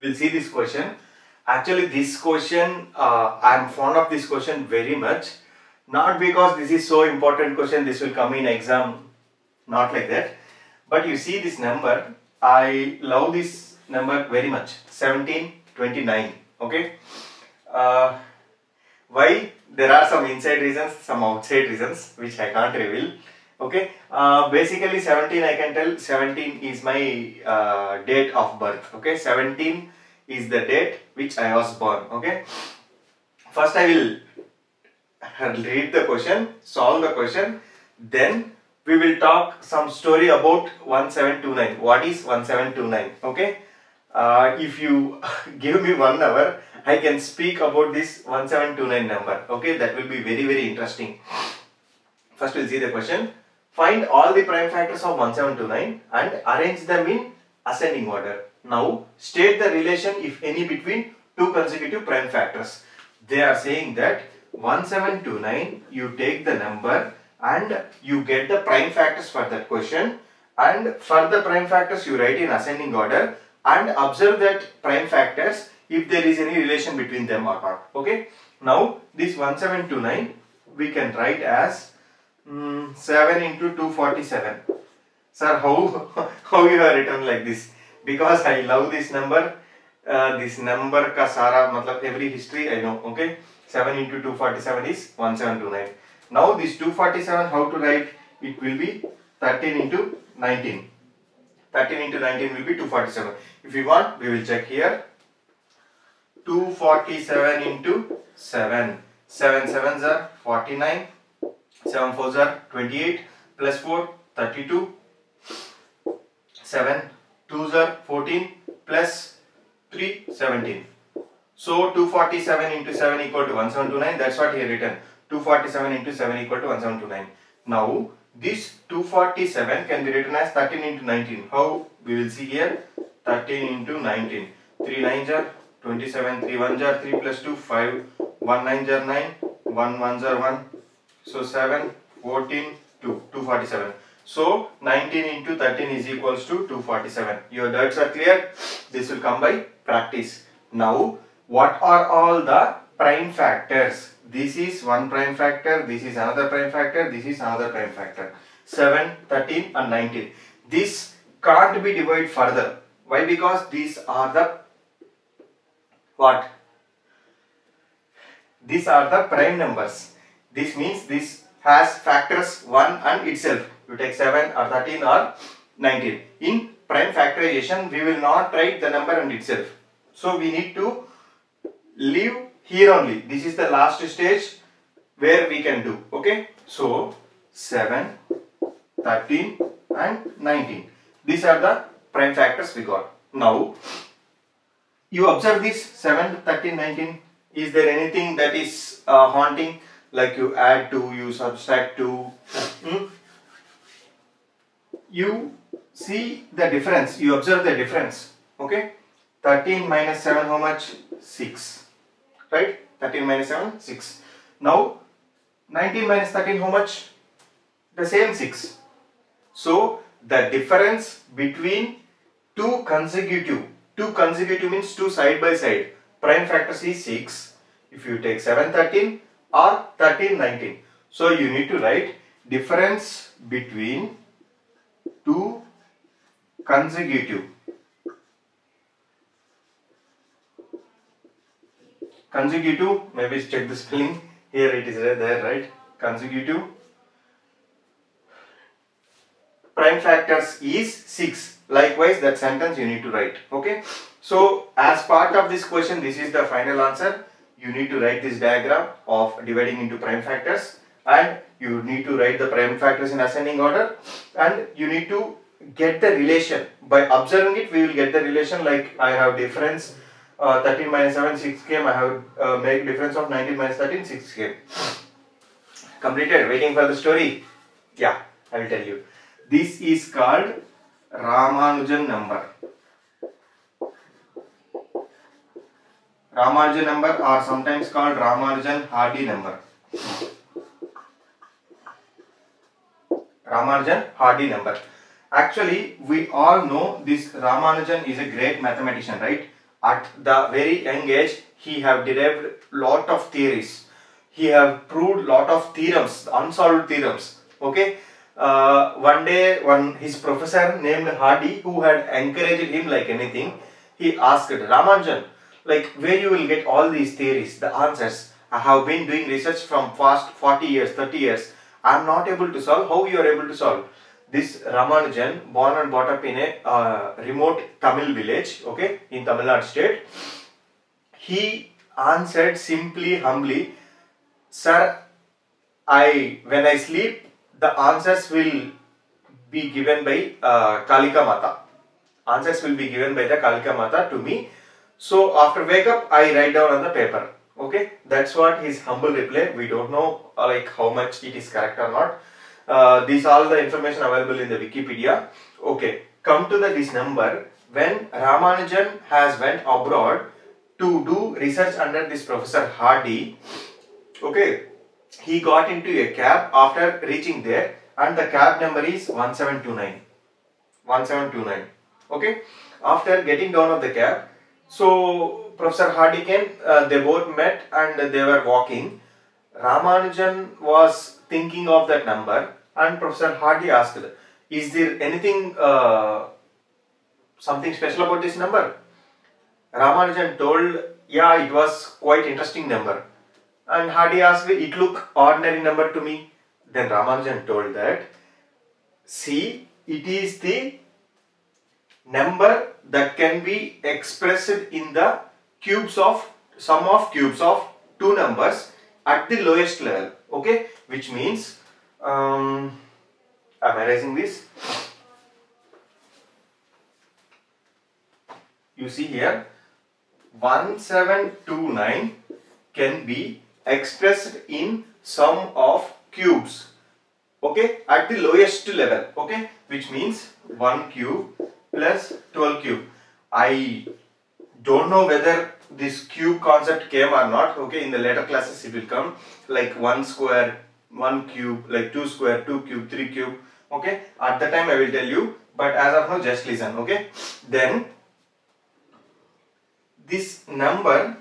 we'll see this question. Actually, this question, I am fond of this question very much. Not because this is so important question, this will come in exam, not like that. But you see this number, I love this number very much, 1729, okay. Why? There are some inside reasons, some outside reasons, which I can't reveal. Okay, basically 17, I can tell 17 is my date of birth. Okay, 17 is the date which I was born. Okay, first I will read the question, solve the question, then we will talk some story about 1729. What is 1729? Okay, if you give me 1 hour, I can speak about this 1729 number. Okay, that will be very interesting. First we'll see the question. Find all the prime factors of 1729 and arrange them in ascending order. Now state the relation, if any, between two consecutive prime factors. They are saying that 1729, you take the number and you get the prime factors for that question, and for the prime factors you write in ascending order and observe that prime factors if there is any relation between them or not. Okay. Now this 1729 we can write as 7 into 247. Sir, how you have written like this? Because I love this number. This number ka sara matlab every history I know. Okay, 7 into 247 is 1729. Now this 247, how to write? It will be 13 into 19. 13 into 19 will be 247. If you want, we will check here. 247 into 7. 7 sevens are 49. 7 fours are 28, plus 4 32, 7 twos are 14, plus 3 17. So 247 into 7 equal to 1729. That's what he had written. 247 into 7 equal to 1729. Now this 247 can be written as 13 into 19. How? We will see here. 13 into 19. 3 nines are 27. 3 ones are 3 plus 2 5. 1 nines are 9. 1 ones are 1. So 7, 14, 2, 247. So 19 into 13 is equals to 247. Your doubts are clear. This will come by practice. Now, what are all the prime factors? This is one prime factor. This is another prime factor. This is another prime factor. 7, 13 and 19. This can't be divided further. Why? Because these are the what? These are the prime numbers. This means this has factors 1 and itself. You take 7 or 13 or 19. In prime factorization, we will not write the number and itself. So we need to leave here only. This is the last stage where we can do. Okay. So 7, 13 and 19. These are the prime factors we got. Now you observe this 7, 13, 19. Is there anything that is haunting? Like you add 2, you subtract 2. You see the difference, you observe the difference. Okay, 13 minus 7, how much? 6. Right? 13 minus 7, 6. Now 19 minus 13, how much? The same 6. So the difference between two consecutive means 2 side by side prime factors is 6. If you take 7, 13 or 13, 19. So you need to write difference between two consecutive. Consecutive, maybe check the spelling. Here it is there, right? Consecutive prime factors is 6. Likewise, that sentence you need to write. Okay. So as part of this question, this is the final answer. You need to write this diagram of dividing into prime factors, and you need to write the prime factors in ascending order, and you need to get the relation. By observing it, we will get the relation. Like I have difference 13 minus 7, 6 came. I have make difference of 19 minus 13, 6 came. Completed. Waiting for the story. Yeah, I will tell you. This is called Ramanujan number. Ramanujan number, or sometimes called Ramanujan-Hardy number. Ramanujan-Hardy number. Actually, we all know this Ramanujan is a great mathematician, right? At the very young age, he have derived lot of theories. He have proved lot of theorems, unsolved theorems. Okay. One day, his professor named Hardy, who had encouraged him like anything, he asked Ramanujan, like, where you will get all these theories, the answers. I have been doing research from past 40 years, 30 years. I am not able to solve. How you are able to solve? This Ramanujan, born and brought up in a remote Tamil village, okay, in Tamil Nadu state. He answered simply, humbly, sir, when I sleep, the answers will be given by Kalika Mata. Answers will be given by the Kalika Mata to me. So after wake up, I write down on the paper. Okay, that's what his humble reply. We don't know like how much it is correct or not. These all the information available in the Wikipedia. Okay, come to this number. When Ramanujan has went abroad to do research under this Professor Hardy, okay, he got into a cab after reaching there, and the cab number is 1729. 1729. Okay, after getting down of the cab, so Professor Hardy came, they both met and they were walking. Ramanujan was thinking of that number, and Professor Hardy asked, is there anything, something special about this number? Ramanujan told, yeah, it was quite interesting number. And Hardy asked, it look ordinary number to me. Then Ramanujan told that, see, it is the number that can be expressed in the cubes of, sum of cubes of two numbers at the lowest level. Okay, which means, I am erasing this. You see here, 1729 can be expressed in sum of cubes, okay, at the lowest level, okay, which means 1 cube plus 12 cube. I don't know whether this cube concept came or not, okay, in the later classes it will come, like 1 square, 1 cube, like 2 square, 2 cube, 3 cube, okay, at the time I will tell you, but as of now just listen, okay. Then this number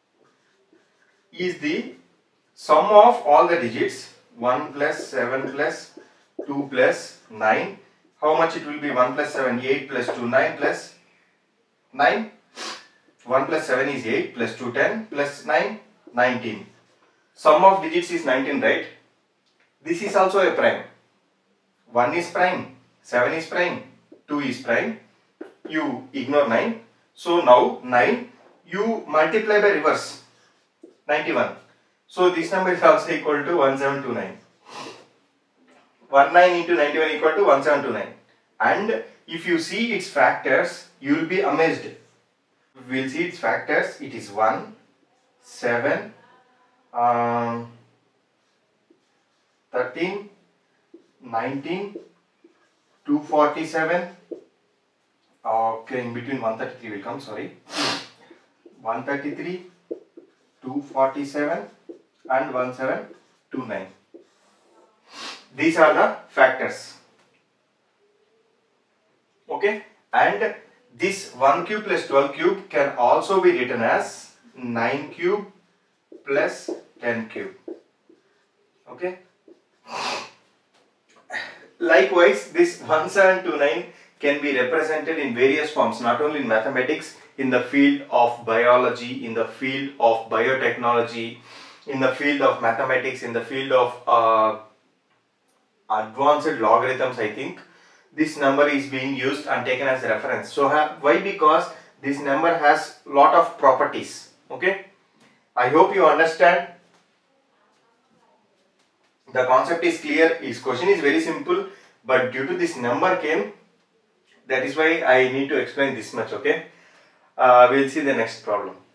is the sum of all the digits, 1 plus 7 plus 2 plus 9. How much it will be? 1 plus 7, 8 plus 2, 9 plus 9. 1 plus 7 is 8 plus 2, 10 plus 9, 19. Sum of digits is 19, right? This is also a prime. 1 is prime, 7 is prime, 2 is prime. You ignore 9. So now 9 you multiply by reverse, 91. So this number is also equal to 1729. 19 into 91 equal to 1729. And if you see its factors, you will be amazed. We will see its factors. It is 1, 7, 13, 19, 247. Okay, in between 133 will come, sorry. 133, 247 and 1729. These are the factors. Okay, and this 1 cube plus 12 cube can also be written as 9 cube plus 10 cube. Okay. Likewise, this 1729 can be represented in various forms, not only in mathematics, in the field of biology, in the field of biotechnology, in the field of mathematics, in the field of advanced logarithms. I think this number is being used and taken as a reference. So why? Because this number has lot of properties. Okay, I hope you understand. The concept is clear. His question is very simple, but due to this number came, that is why I need to explain this much. Okay, we'll see the next problem.